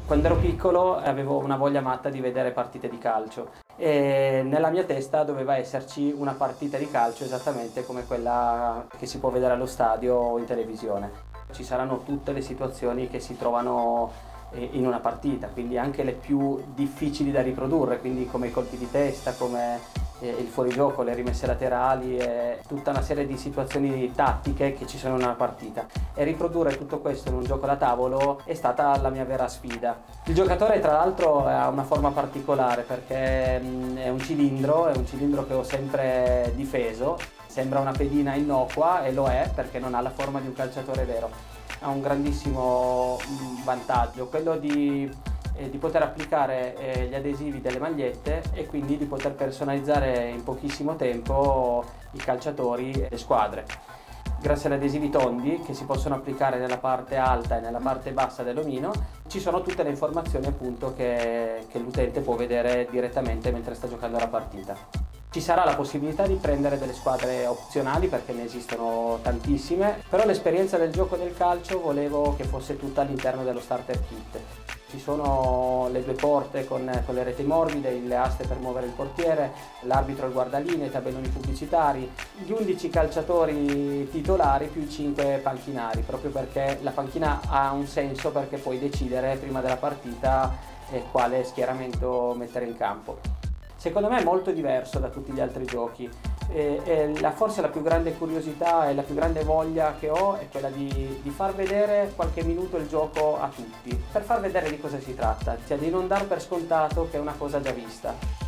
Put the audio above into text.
Quando ero piccolo avevo una voglia matta di vedere partite di calcio e nella mia testa doveva esserci una partita di calcio esattamente come quella che si può vedere allo stadio o in televisione. Ci saranno tutte le situazioni che si trovano in una partita, quindi anche le più difficili da riprodurre, quindi come i colpi di testa, come il fuorigioco, le rimesse laterali e tutta una serie di situazioni tattiche che ci sono in una partita, e riprodurre tutto questo in un gioco da tavolo è stata la mia vera sfida. Il giocatore tra l'altro ha una forma particolare perché è un cilindro che ho sempre difeso, sembra una pedina innocua e lo è perché non ha la forma di un calciatore vero. Ha un grandissimo vantaggio, quello di poter applicare gli adesivi delle magliette e quindi di poter personalizzare in pochissimo tempo i calciatori e le squadre. Grazie agli adesivi tondi che si possono applicare nella parte alta e nella parte bassa dell'omino ci sono tutte le informazioni appunto che l'utente può vedere direttamente mentre sta giocando la partita. Ci sarà la possibilità di prendere delle squadre opzionali perché ne esistono tantissime, però l'esperienza del gioco del calcio volevo che fosse tutta all'interno dello starter kit. Ci sono le due porte con le reti morbide, le aste per muovere il portiere, l'arbitro, il guardalinee, i tabelloni pubblicitari, gli 11 calciatori titolari più i 5 panchinari, proprio perché la panchina ha un senso perché puoi decidere prima della partita quale schieramento mettere in campo. Secondo me è molto diverso da tutti gli altri giochi e forse la più grande curiosità e la più grande voglia che ho è quella di far vedere qualche minuto il gioco a tutti, per far vedere di cosa si tratta, cioè di non dar per scontato che è una cosa già vista.